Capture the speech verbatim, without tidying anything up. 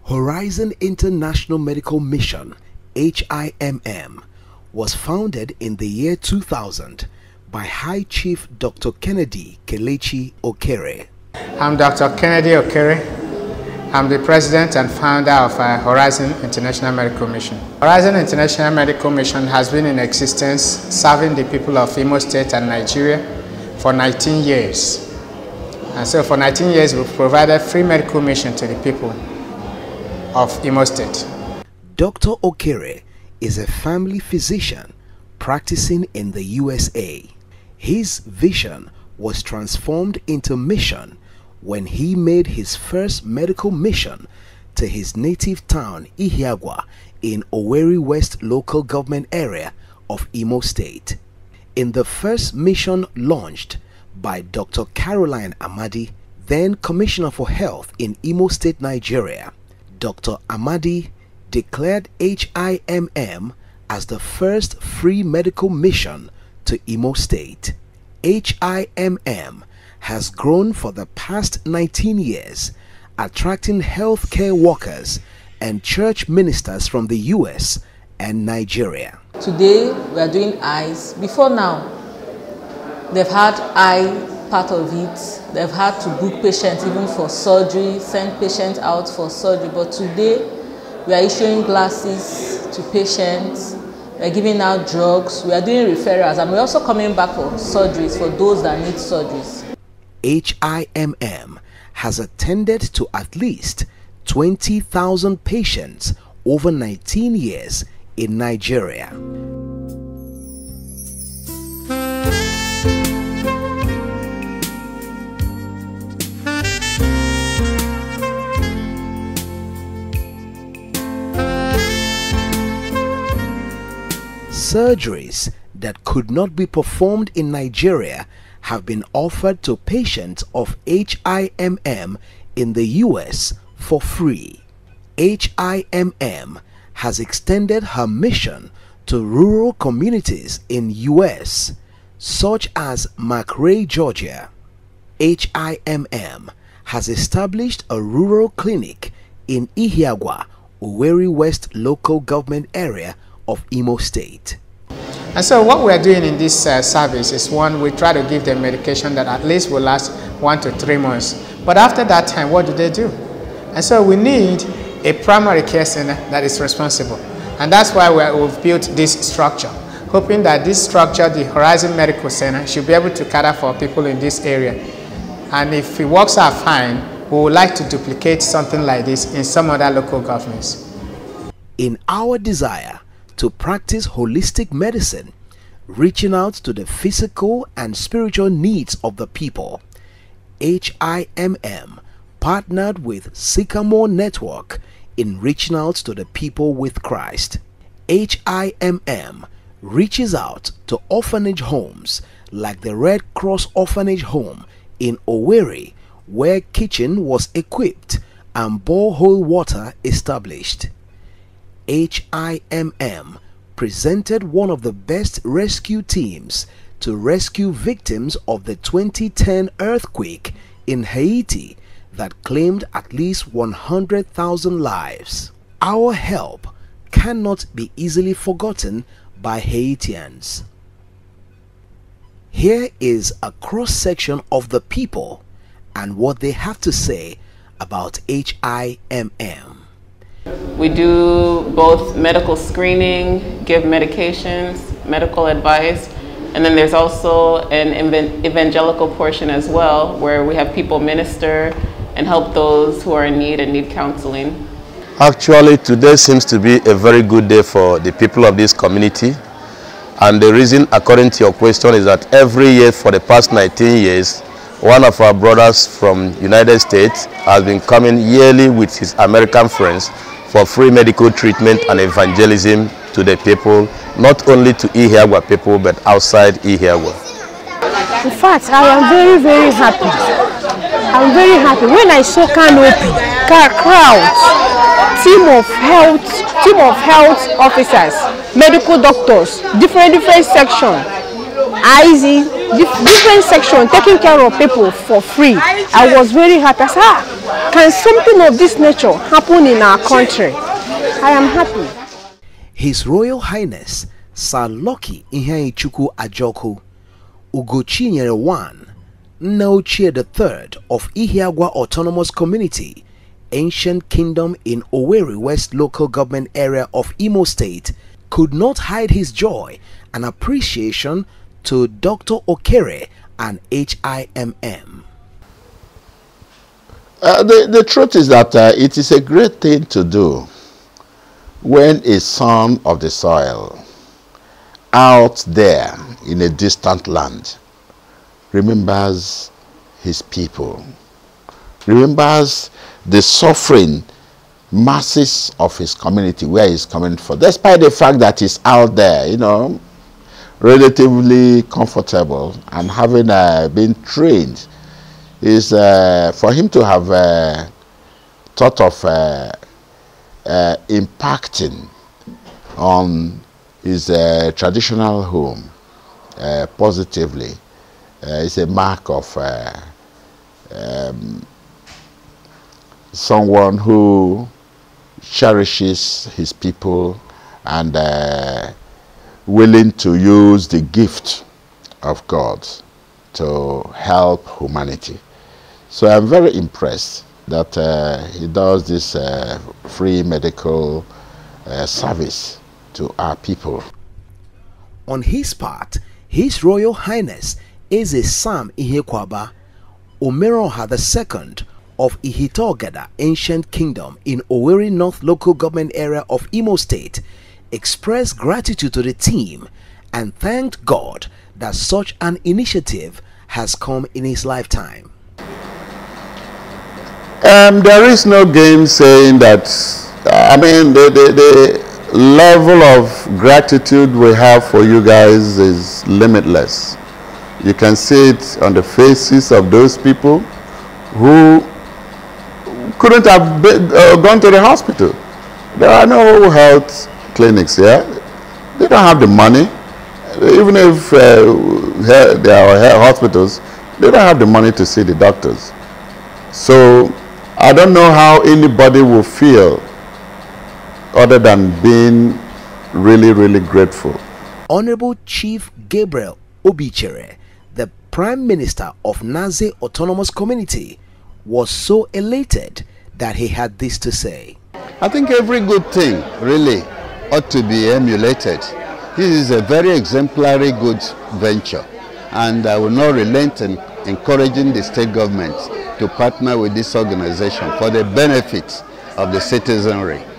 Horizon International Medical Mission, H I M M, was founded in the year two thousand by High Chief Doctor Kennedy Kelechi Okere. I'm Doctor Kennedy Okere. I'm the president and founder of uh, Horizon International Medical Mission. Horizon International Medical Mission has been in existence serving the people of Imo State and Nigeria for nineteen years. And so for nineteen years we've provided free medical mission to the people of Imo State. Doctor Okere is a family physician practicing in the U S A. His vision was transformed into mission when he made his first medical mission to his native town Ihiagwa in Owerri West local government area of Imo State. In the first mission launched by Doctor Caroline Amadi, then Commissioner for Health in Imo State, Nigeria, Doctor Amadi declared H I M M as the first free medical mission to Imo State. H I M M has grown for the past nineteen years, attracting healthcare workers and church ministers from the U S and Nigeria. Today we are doing eyes. Before now, they've had eye part of it. They've had to book patients even for surgery, send patients out for surgery. But today we are issuing glasses to patients. We are giving out drugs. We are doing referrals, and we're also coming back for surgeries for those that need surgeries. H I M M has attended to at least twenty thousand patients over nineteen years in Nigeria. Surgeries that could not be performed in Nigeria have been offered to patients of H I M M in the U S for free. H I M M has extended her mission to rural communities in U S such as McRae, Georgia. H I M M has established a rural clinic in Ihiagwa, Owerri West local government area of Imo State. And so what we are doing in this uh, service is, one, we try to give them medication that at least will last one to three months. But after that time, what do they do? And so we need a primary care center that is responsible. And that's why we are, we've built this structure, hoping that this structure, the Horizon Medical Center, should be able to cater for people in this area. And if it works out fine, we would like to duplicate something like this in some other local governments. In our desire to practice holistic medicine, reaching out to the physical and spiritual needs of the people, H I M M partnered with Sycamore Network in reaching out to the people with Christ. H I M M reaches out to orphanage homes like the Red Cross Orphanage Home in Owerri, where kitchen was equipped and borehole water established. H I M M presented one of the best rescue teams to rescue victims of the twenty ten earthquake in Haiti that claimed at least one hundred thousand lives. Our help cannot be easily forgotten by Haitians. Here is a cross-section of the people and what they have to say about H I M M. We do both medical screening, give medications, medical advice, and then there's also an evangelical portion as well, where we have people minister and help those who are in need and need counseling. Actually, today seems to be a very good day for the people of this community. And the reason, according to your question, is that every year for the past nineteen years, one of our brothers from United States has been coming yearly with his American friends for free medical treatment and evangelism to the people, not only to Ihiagwa people, but outside Ihiagwa. In fact, I am very, very happy. I'm very happy. When I saw canopy, crowds, team of health, team of health officers, medical doctors, different different sections, I Z, different sections taking care of people for free, I was very happy. I said, ah, Can something of this nature happen in our country? I am happy. His Royal Highness Sir Lucky Ihaichukwu Ajoku Ugochinyere one, Nnaochie the third of Ihiagwa Autonomous Community, Ancient Kingdom in Owerri West Local Government Area of Imo State, could not hide his joy and appreciation to Doctor Okere and H I M M. Uh, the, the truth is that uh, it is a great thing to do when a son of the soil out there in a distant land remembers his people, remembers the suffering masses of his community where he's coming from, despite the fact that he's out there, you know, relatively comfortable and having uh, been trained, is uh, for him to have uh, thought of uh, uh, impacting on his uh, traditional home uh, positively uh, is a mark of uh, um, someone who cherishes his people and uh, willing to use the gift of God to help humanity. So I'm very impressed that uh, he does this uh, free medical uh, service to our people. On his part, His Royal Highness Eze Sam Ihekwaba Omeroha the second of Ihitogada Ancient Kingdom in Owerri North Local Government Area of Imo State expressed gratitude to the team and thanked God that such an initiative has come in his lifetime. Um, there is no game saying that, I mean, the, the, the level of gratitude we have for you guys is limitless. You can see it on the faces of those people who couldn't have been, uh, gone to the hospital. There are no health clinics here. They don't have the money. Even if uh, there are hospitals, they don't have the money to see the doctors. So I don't know how anybody will feel other than being really, really grateful. Honorable Chief Gabriel Obichere, the Prime Minister of Naze Autonomous Community, was so elated that he had this to say. I think every good thing really ought to be emulated. This is a very exemplary good venture, and I will not relent in encouraging the state government to partner with this organization for the benefit of the citizenry.